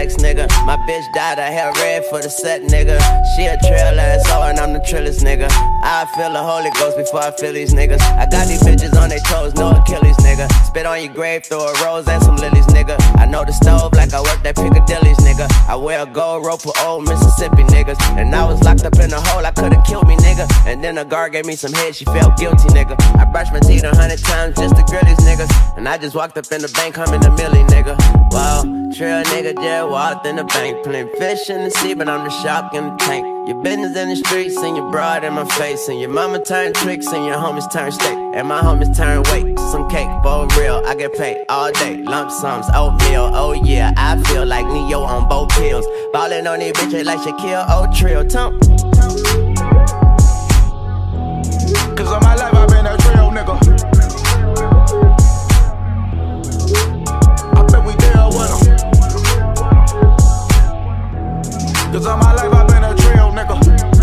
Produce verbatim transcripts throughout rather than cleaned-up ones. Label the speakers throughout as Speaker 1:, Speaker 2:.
Speaker 1: flex, nigga. My bitch dyed her hair red for the set, nigga. She a trail asshole and I'm the trillest, nigga. I feel the Holy Ghost before I feel these niggas. I got these bitches on their toes, no Achilles, nigga. Spit on your grave, throw a rose and some lilies, nigga. I know the stove like I work at Piccadilly's, nigga. I wear a gold rope for old Mississippi niggas. And I was locked up in a hole, I could've killed me, nigga. And then a guard gave me some head, she felt guilty, nigga. I brushed my teeth a hundred times just to grill these niggas. And I just walked up in the bank, humming a milli, nigga. Wow, trail nigga just walked in the bank. Playing fish in the sea, but I'm the shark in the tank. Your business in the streets and your broad in my face. And your mama turn tricks and your homies turn steak. And my homies turn weight, some cake, for real. I get paid all day, lump sums, oatmeal. Oh yeah, I feel like Neo on both pills. Ballin' on these bitches like Shaquille O'Trill. Tump.
Speaker 2: Cause all my life I've been a drill nigga. I bet we deal with 'em. Cause all my life I've been a drill nigga.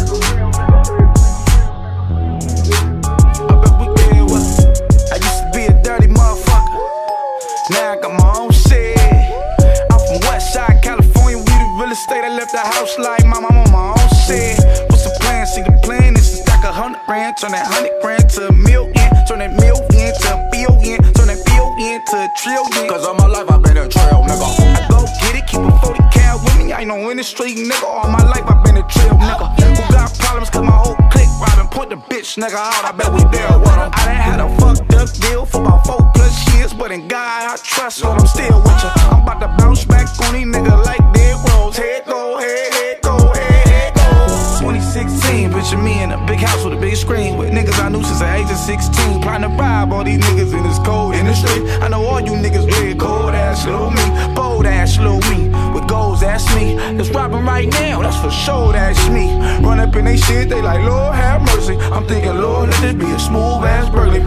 Speaker 2: I bet we deal with 'em. I used to be a dirty motherfucker. Now I got my own shit. I'm from Westside, California. We the real estate. I left the house like my mom on my own shit. What's the plan? See the plan is to stack a hundred grand, turn that hundred grand to a million, turn that million to a billion, turn that billion to a trillion. Cause all my life I've been a trail nigga. I go get it, keep a forty cal with me. I ain't no in the street nigga. All my life I've been a trail nigga. Who got problems? Cause my whole clique robbing. Point the bitch nigga out. I bet we deal with 'em. I done had a fucked up deal for about four plus years, but in God I trust, so I'm still with ya. I'm about to bounce back on these niggas like dead rolls. Head go, head, head go, head, head go. twenty sixteen, picture me in a big house with a big screen with niggas I knew since the age of sixteen. Plotting to bribe all these niggas in this cold industry. I know all you niggas red, cold ass little me, bold ass little me, with goals that's me. That's robbing right now, that's for sure, that's me. Run up in they shit, they like Lord have mercy. I'm thinking Lord let this be a smooth ass burglary.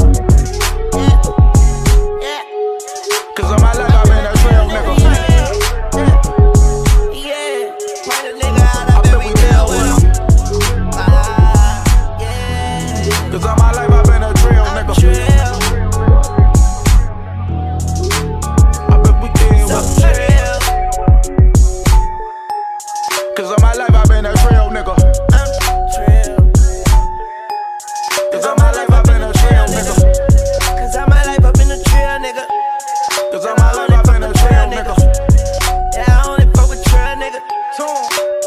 Speaker 2: Cause all my life I've been a trail nigga. Cause all my life I've been a trail nigga. I bet we deal with trail. Cause all my life I've been a trail nigga. Cause all my life I've been a trail nigga.
Speaker 1: Cause all my life I've been a trail nigga.
Speaker 2: Cause all my life I've been a trail nigga.
Speaker 1: Yeah, I only fuck with trail nigga.